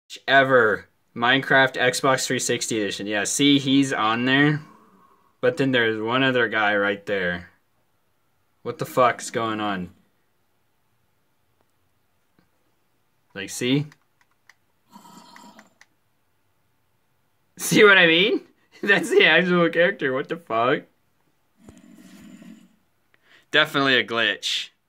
Ever. Minecraft Xbox 360 edition. Yeah, see, he's on there. But then there's one other guy right there. What the fuck's going on? Like, see? See what I mean? That's the actual character. What the fuck? Definitely a glitch.